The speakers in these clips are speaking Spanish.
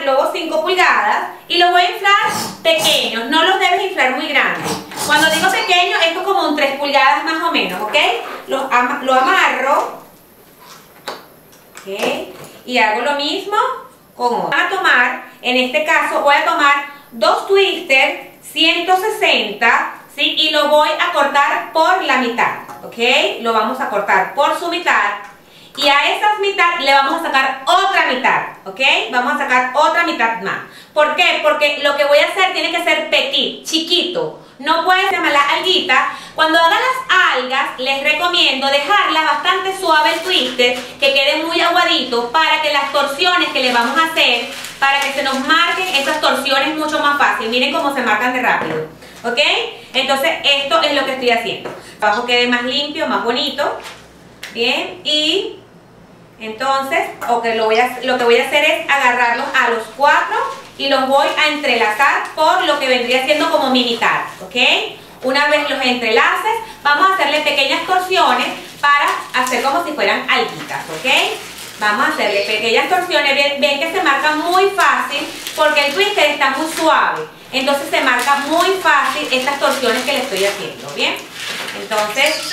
globo 5 pulgadas y los voy a inflar pequeños, no los debes inflar muy grandes. Cuando digo pequeño, esto es como un 3 pulgadas más o menos, ¿ok? Lo amarro, ¿ok? Y hago lo mismo con otro. Voy a tomar, en este caso, voy a tomar 2 twisters 160, ¿sí? Y lo voy a cortar por la mitad, ¿ok? Lo vamos a cortar por su mitad. Y a esa mitad le vamos a sacar otra mitad, ¿ok? Vamos a sacar otra mitad más. ¿Por qué? Porque lo que voy a hacer tiene que ser petit, chiquito. No puede ser la alguita. Cuando hagan las algas, les recomiendo dejarlas bastante suave el twister, que quede muy aguadito, para que las torsiones que le vamos a hacer, para que se nos marquen esas torsiones mucho más fácil. Miren cómo se marcan de rápido, ¿ok? Entonces, esto es lo que estoy haciendo. Abajo quede más limpio, más bonito. Bien, y entonces lo que voy a hacer es agarrarlos a los 4 y los voy a entrelazar por lo que vendría siendo como mi mitad, ¿ok? Una vez los entrelaces, vamos a hacerle pequeñas torsiones para hacer como si fueran alguitas, ¿ok? Vamos a hacerle pequeñas torsiones. Ven que se marca muy fácil porque el twister está muy suave. Entonces se marca muy fácil estas torsiones que le estoy haciendo, ¿bien? Entonces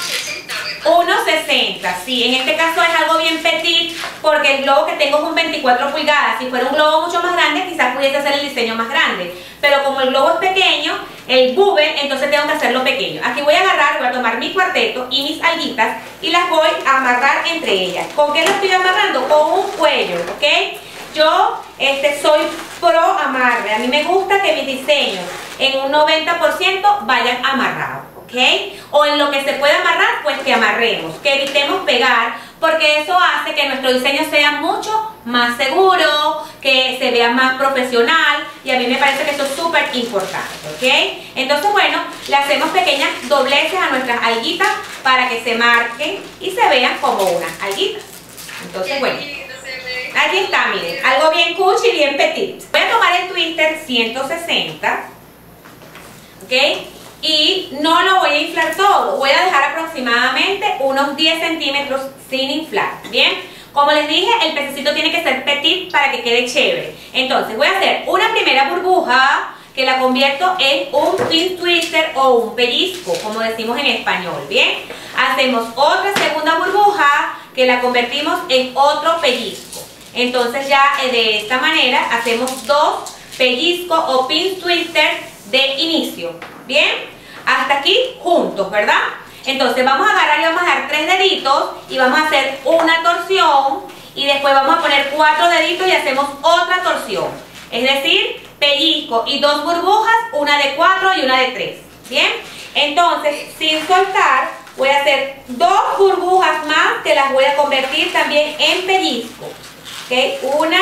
1.60, sí, en este caso es algo bien petit porque el globo que tengo es un 24 pulgadas. Si fuera un globo mucho más grande, quizás pudiese hacer el diseño más grande, pero como el globo es pequeño, el bubble, entonces tengo que hacerlo pequeño. Aquí voy a agarrar, voy a tomar mi cuarteto y mis alguitas y las voy a amarrar entre ellas. ¿Con qué las estoy amarrando? Con un cuello, ¿ok? Yo soy pro amarre, a mí me gusta que mis diseños en un 90% vayan amarrados, ¿ok? O en lo que se puede amarrar, pues que amarremos, que evitemos pegar, porque eso hace que nuestro diseño sea mucho más seguro, que se vea más profesional, y a mí me parece que esto es súper importante, ¿ok? Entonces, bueno, le hacemos pequeñas dobleces a nuestras alguitas para que se marquen y se vean como unas alguitas. Entonces, bueno, aquí está, miren, algo bien cuchi y bien petit. Voy a tomar el twister 160, ¿ok? Y no lo voy a inflar todo, voy a dejar aproximadamente unos 10 centímetros sin inflar, ¿bien? Como les dije, el pececito tiene que ser petit para que quede chévere. Entonces voy a hacer una primera burbuja que la convierto en un twin twister o un pellizco, como decimos en español, ¿bien? Hacemos otra segunda burbuja que la convertimos en otro pellizco. Entonces ya de esta manera hacemos 2 pellizcos o pin twister de inicio, ¿bien? Hasta aquí juntos, ¿verdad? Entonces vamos a agarrar y vamos a dar 3 deditos y vamos a hacer una torsión y después vamos a poner 4 deditos y hacemos otra torsión. Es decir, pellizco y 2 burbujas, una de 4 y una de 3, ¿bien? Entonces, sin soltar, voy a hacer 2 burbujas más que las voy a convertir también en pellizco, ¿ok? 1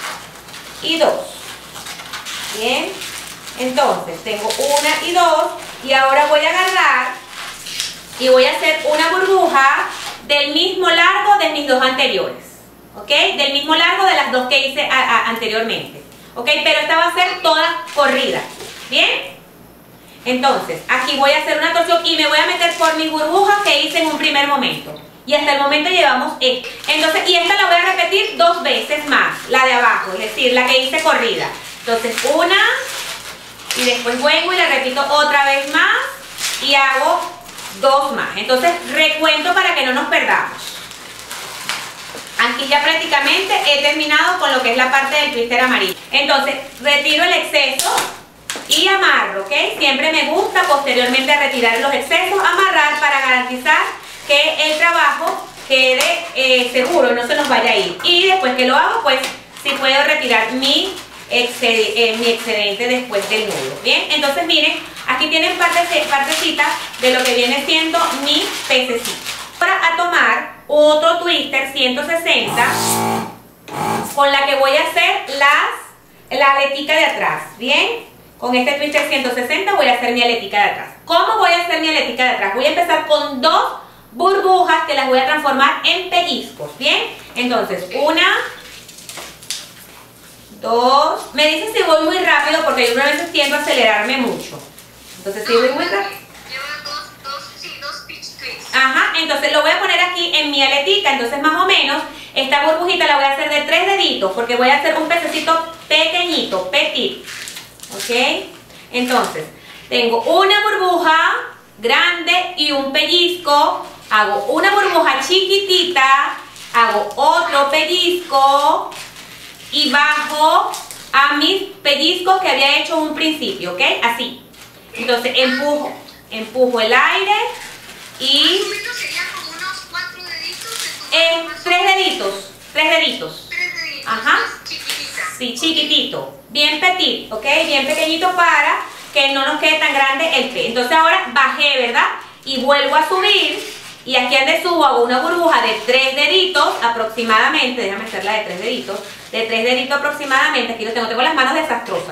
y 2, ¿bien? Entonces, tengo 1 y 2 y ahora voy a agarrar y voy a hacer una burbuja del mismo largo de mis 2 anteriores, ¿ok? Del mismo largo de las 2 que hice anteriormente, ¿ok? Pero esta va a ser toda corrida, ¿bien? Entonces, aquí voy a hacer una torsión y me voy a meter por mis burbujas que hice en un primer momento. Y hasta el momento llevamos esto. Entonces, y esta la voy a repetir 2 veces más, la de abajo, es decir, la que hice corrida. Entonces, una, y después vuelvo y la repito otra vez más, y hago 2 más. Entonces, recuento para que no nos perdamos. Aquí ya prácticamente he terminado con lo que es la parte del twister amarillo. Entonces, retiro el exceso y amarro, ¿ok? Siempre me gusta posteriormente a retirar los excesos, amarrar para garantizar que el trabajo quede seguro, no se nos vaya a ir. Y después que lo hago, pues sí puedo retirar mi excedente después del nudo, ¿bien? Entonces miren, aquí tienen partecitas de lo que viene siendo mi pececito. Ahora a tomar otro twister 160 con la que voy a hacer la aletica de atrás, ¿bien? Con este twister 160 voy a hacer mi aletica de atrás. ¿Cómo voy a hacer mi aletica de atrás? Voy a empezar con 2 burbujas que las voy a transformar en pellizcos, ¿bien? Entonces, 1, 2, me dicen si voy muy rápido porque yo a veces tiendo a acelerarme mucho. Entonces, si voy muy rápido. Lleva dos pitch twists. Ajá, entonces lo voy a poner aquí en mi aletica, entonces más o menos Esta burbujita la voy a hacer de 3 deditos porque voy a hacer un pececito pequeñito, petit. ¿Ok? Entonces, tengo una burbuja grande y un pellizco. Hago una burbuja chiquitita, hago otro pellizco y bajo a mis pellizcos que había hecho en un principio, ¿ok? Así. Entonces empujo el aire y... Serían como unos 4 deditos. 3 deditos. 3 deditos. 3 deditos. Ajá. Chiquitita. Sí, chiquitito. Bien petit, ¿ok? Bien pequeñito para que no nos quede tan grande el pez. Entonces ahora bajé, ¿verdad? Y vuelvo a subir. Y aquí donde subo hago una burbuja de 3 deditos aproximadamente. Déjame hacerla de 3 deditos. De 3 deditos aproximadamente. Aquí lo tengo las manos desastrosas.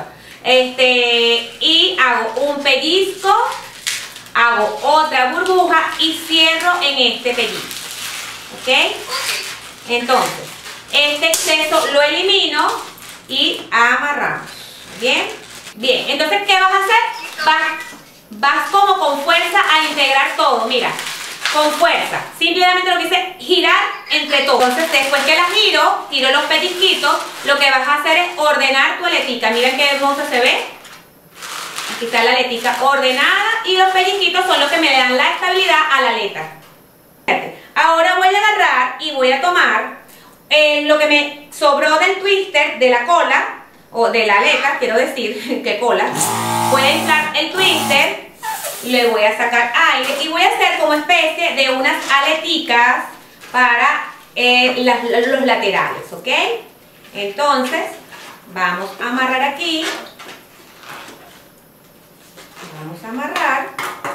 Y hago un pellizco, hago otra burbuja y cierro en este pellizco. ¿Ok? Entonces, este exceso lo elimino y amarramos. ¿Bien? Bien. Entonces, ¿qué vas a hacer? Vas como con fuerza a integrar todo. Mira. Con fuerza, simplemente lo que hice es girar entre todos. Entonces después que la giro los pellizquitos, lo que vas a hacer es ordenar tu aletica. Miren qué hermosa se ve. Aquí está la aletica ordenada y los pellizquitos son los que me dan la estabilidad a la aleta. Ahora voy a agarrar y voy a tomar lo que me sobró del twister de la cola, o de la aleta, quiero decir, que cola. Voy a inflar el twister. Le voy a sacar aire y voy a hacer como especie de unas aleticas para los laterales, ¿ok? Entonces, vamos a amarrar aquí. Vamos a amarrar.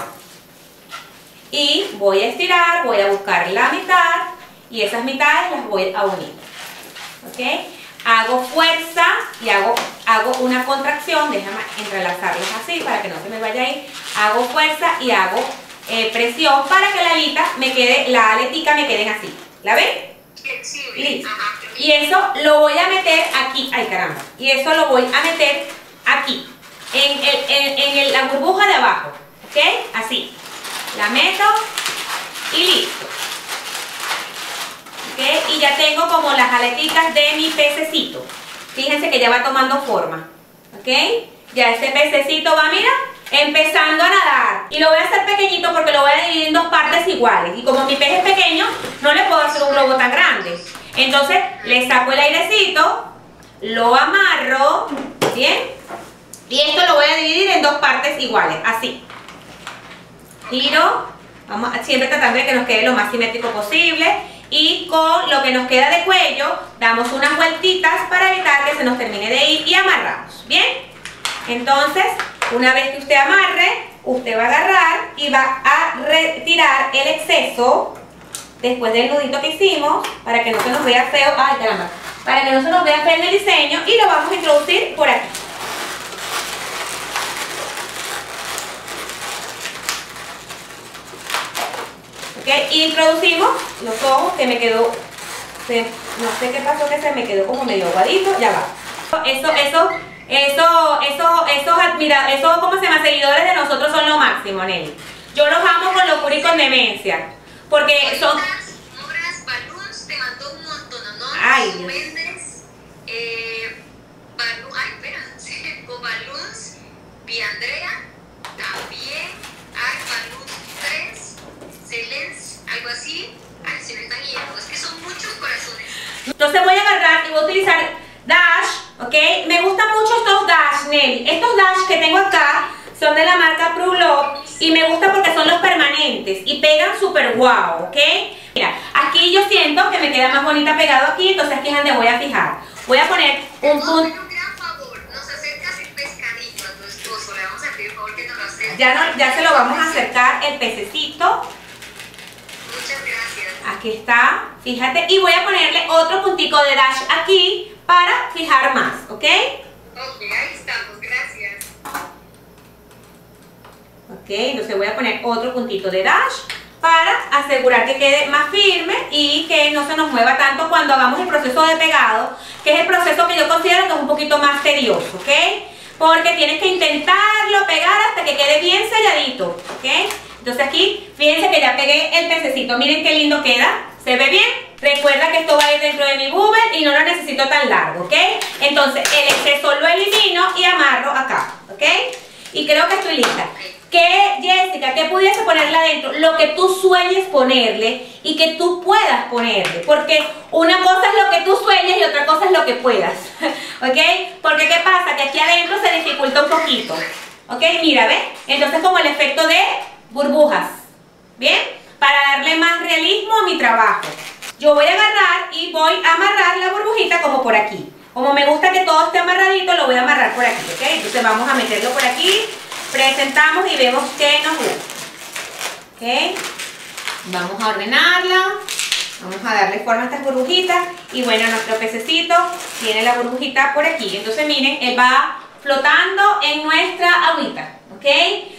Y voy a estirar, voy a buscar la mitad y esas mitades las voy a unir, ¿ok? Hago fuerza y hago una contracción, déjame entrelazarlas así para que no se me vaya a ir. Hago fuerza y hago presión para que la aletica me queden así. ¿La ven? Listo. Y eso lo voy a meter aquí. Ay, caramba. Y eso lo voy a meter aquí, en la burbuja de abajo. ¿Ok? Así. La meto y listo. ¿Okay? Y ya tengo como las aleticas de mi pececito. Fíjense que ya va tomando forma. ¿Ok? Ya este pececito va, mira, empezando a nadar. Y lo voy a hacer pequeñito porque lo voy a dividir en 2 partes iguales. Y como mi pez es pequeño, no le puedo hacer un globo tan grande. Entonces, le saco el airecito, lo amarro, ¿bien? Y esto lo voy a dividir en 2 partes iguales, así. Giro, vamos siempre tratando de que nos quede lo más simétrico posible. Y con lo que nos queda de cuello, damos unas vueltitas para evitar que se nos termine de ir y amarramos. ¿Bien? Entonces, una vez que usted amarre, usted va a agarrar y va a retirar el exceso después del nudito que hicimos para que no se nos vea feo. ¡Ay, caramba! Para que no se nos vea feo en el diseño y lo vamos a introducir por aquí. ¿Ok? Introducimos los ojos que me quedó, no sé qué pasó que se me quedó como medio aguadito, ya va. Esos, ¿cómo se llama? Seguidores de nosotros son lo máximo, Nelly. Yo los amo con locura y con demencia, porque son... Obras Balloons te mandó un montón, ¿no? Ay, Dios. Méndez, espérate, Balloons, Andrea, también, Balloons 3, Celens, algo así. Ay, se me están yendo, es que son muchos corazones. Entonces voy a agarrar y voy a utilizar Dash, ¿ok? Me gustan mucho estos Dash, Nelly. Estos Dash que tengo acá son de la marca PruLove y me gustan porque son los permanentes y pegan súper guau, ¿ok? Mira, aquí yo siento que me queda más bonita pegado aquí, entonces aquí es donde voy a fijar. Voy a poner un punto. Un gran favor, nos acercas el pescadito a tu esposo, le vamos a pedir favor que nos lo acerque. Ya se lo vamos a acercar el pececito. Muchas gracias. Aquí está, fíjate, y voy a ponerle otro puntico de Dash aquí para fijar más, ¿ok? Ok, ahí estamos, gracias. Ok, entonces voy a poner otro puntito de Dash para asegurar que quede más firme y que no se nos mueva tanto cuando hagamos el proceso de pegado, que es el proceso que yo considero que es un poquito más tedioso, ¿ok? Porque tienes que intentarlo pegar hasta que quede bien selladito, ¿ok? Entonces aquí, fíjense que ya pegué el pececito, miren qué lindo queda, ¿se ve bien? Recuerda que esto va a ir dentro de mi bubble y no lo necesito tan largo, ¿ok? Entonces el exceso lo elimino y amarro acá, ¿ok? Y creo que estoy lista. ¿Qué, Jessica, qué pudiese ponerle adentro? Lo que tú sueñes ponerle y que tú puedas ponerle. Porque una cosa es lo que tú sueñes y otra cosa es lo que puedas. ¿Ok? Porque ¿qué pasa? Que aquí adentro se dificulta un poquito. ¿Ok? Mira, ¿ves? Entonces como el efecto de burbujas. ¿Bien? Para darle más realismo a mi trabajo. Yo voy a agarrar y voy a amarrar la burbujita como por aquí. Como me gusta que todo esté amarradito, lo voy a amarrar por aquí, ¿ok? Entonces vamos a meterlo por aquí, presentamos y vemos qué nos gusta. ¿Ok? Vamos a ordenarla, vamos a darle forma a estas burbujitas. Y bueno, nuestro pececito tiene la burbujita por aquí. Entonces miren, él va flotando en nuestra agüita, ¿ok?